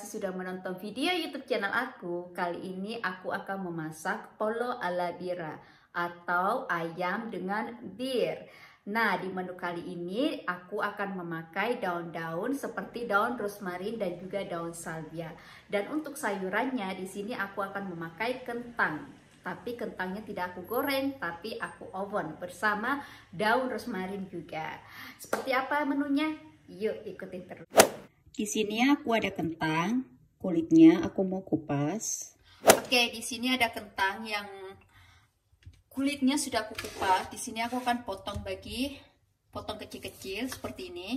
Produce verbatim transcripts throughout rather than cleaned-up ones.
kasih sudah menonton video YouTube channel aku. Kali ini aku akan memasak polo ala bira atau ayam dengan bir. Nah, di menu kali ini aku akan memakai daun-daun seperti daun rosmarin dan juga daun salvia. Dan untuk sayurannya di sini aku akan memakai kentang. Tapi kentangnya tidak aku goreng, tapi aku oven bersama daun rosmarin juga. Seperti apa menunya? Yuk ikutin terus. Di sini aku ada kentang, kulitnya aku mau kupas. Oke, di sini ada kentang yang kulitnya sudah aku kupas. Di sini aku akan potong bagi, potong kecil-kecil seperti ini.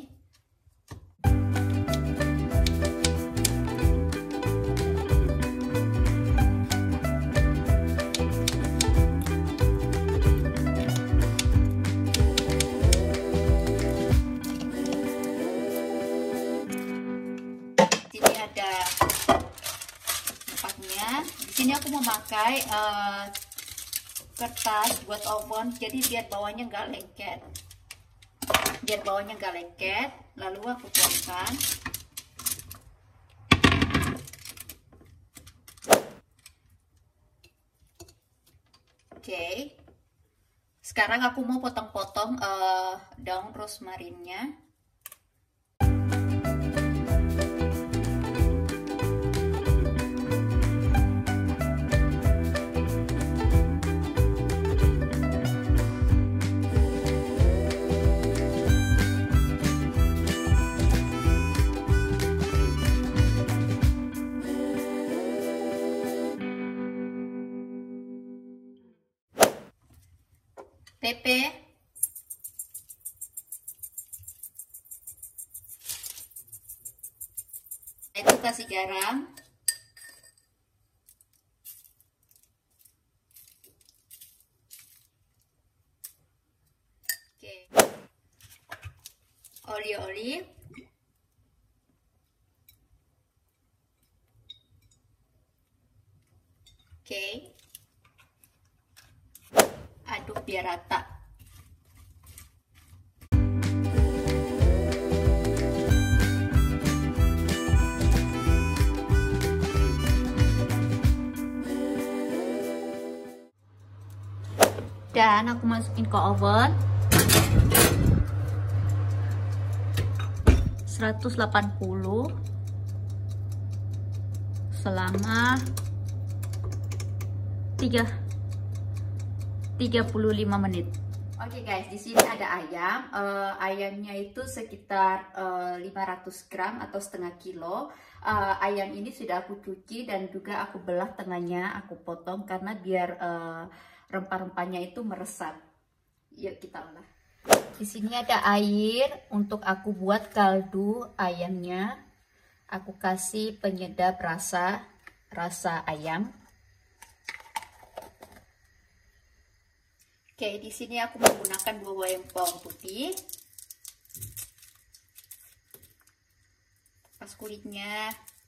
Di sini aku memakai uh, kertas buat oven, jadi biar bawahnya nggak lengket, biar bawahnya nggak lengket. Lalu aku tuangkan. Oke, sekarang aku mau potong-potong uh, daun rosmarinnya. Pepe, itu kasih garam, oke, oli-oli, oke. Aduk biar rata. Dan aku masukin ke oven seratus delapan puluh selama tiga tiga puluh lima menit. Oke okay guys, di sini ada ayam. Uh, ayamnya itu sekitar uh, lima ratus gram atau setengah kilo. Uh, ayam ini sudah aku cuci dan juga aku belah tengahnya, aku potong karena biar uh, rempah-rempahnya itu meresap. Yuk kita olah. Di sini ada air untuk aku buat kaldu ayamnya. Aku kasih penyedap rasa rasa ayam. Oke, di sini aku menggunakan dua buah bawang putih. Pas kulitnya.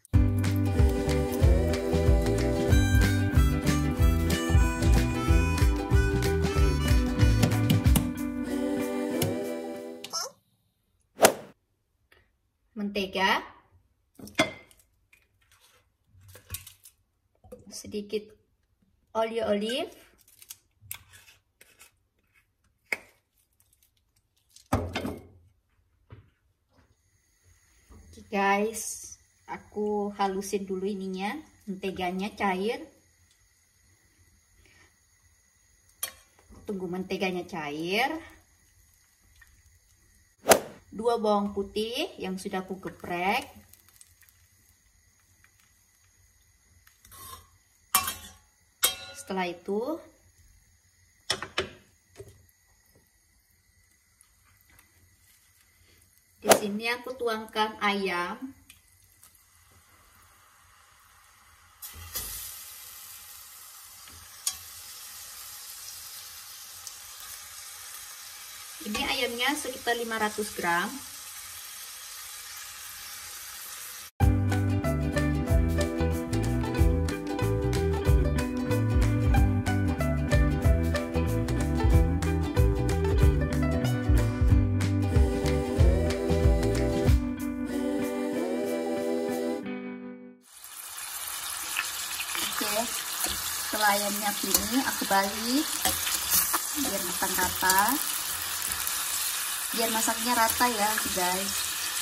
Mentega. Sedikit olio olive. Guys, aku halusin dulu ininya, menteganya cair. Tunggu menteganya cair. Dua bawang putih yang sudah aku geprek. Setelah itu di sini aku tuangkan ayam. Ini ayamnya sekitar lima ratus gram. Oke, setelah ayamnya ini aku balik biar matang rata, biar masaknya rata ya guys.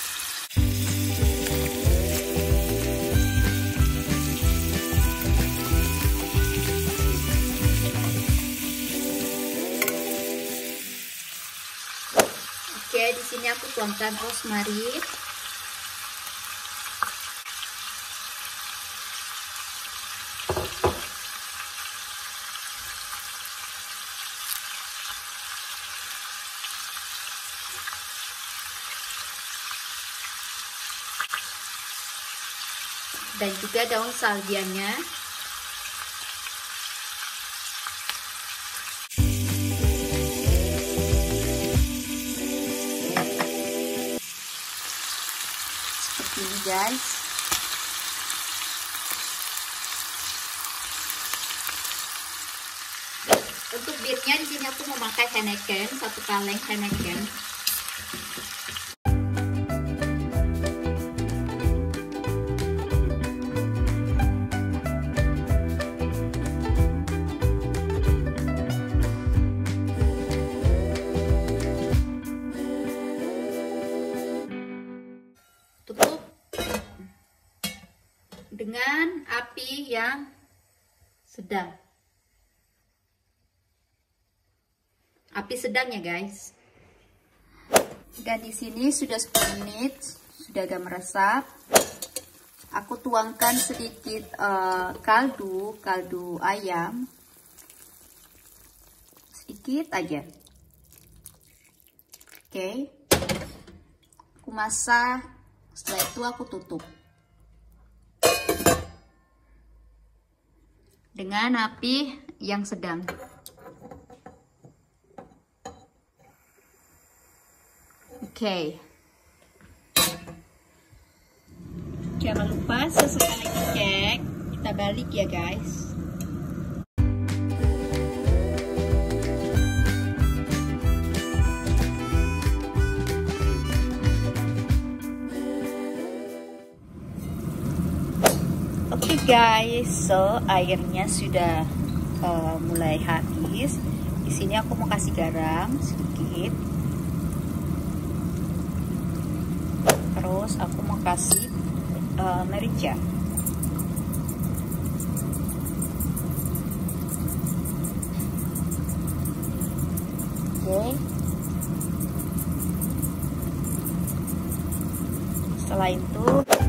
Oke, di sini aku tuangkan rosemary. Dan juga daun salvianya. Seperti ini guys. Untuk birnya di sini aku memakai Heineken, satu kaleng Heineken. Tutup dengan api yang sedang. Api sedang ya guys. Dan di sini sudah sepuluh menit, sudah agak meresap. Aku tuangkan sedikit uh, kaldu, kaldu ayam. Sedikit aja. Oke. Okay. Aku masak. Setelah itu aku tutup dengan api yang sedang. Oke, okay. Jangan lupa sesekali dicek. Kita balik ya guys. Oke okay guys, so airnya sudah uh, mulai habis. Di sini aku mau kasih garam sedikit. Terus aku mau kasih uh, merica. Oke. Okay. Setelah itu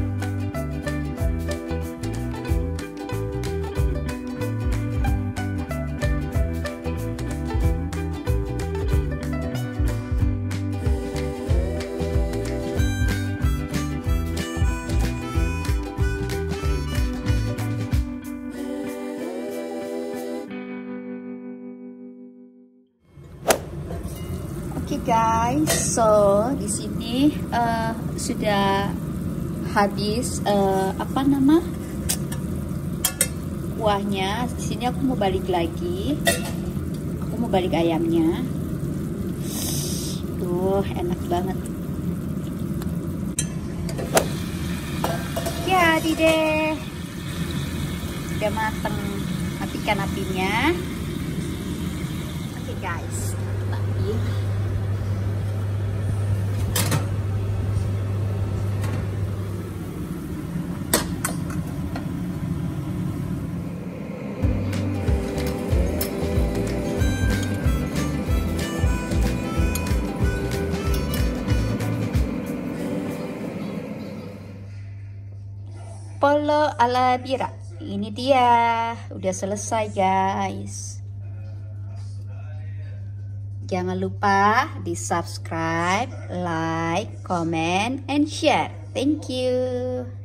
Oke okay guys, so di sini uh, sudah habis uh, apa nama kuahnya. Di sini aku mau balik lagi, aku mau balik ayamnya. Tuh enak banget. Jadi deh, udah mateng. Matikan apinya. Oke okay guys, tapi Pollo alla birra. Ini dia, udah selesai guys. Jangan lupa di subscribe, like, comment, and share. Thank you.